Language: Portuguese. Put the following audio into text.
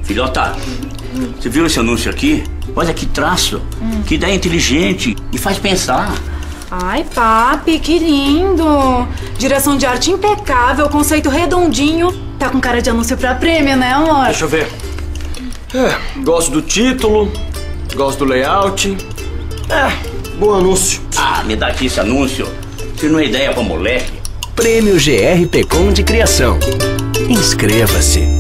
Filhota, você viu esse anúncio aqui? Olha que traço, que ideia inteligente e faz pensar. Ai, papi, que lindo! Direção de arte impecável, conceito redondinho. Tá com cara de anúncio pra prêmio, né, amor? Deixa eu ver. Gosto do título, gosto do layout. Bom anúncio. Ah, me dá aqui esse anúncio. Se não é ideia pra moleque. Prêmio GR Pecom de Criação. Inscreva-se.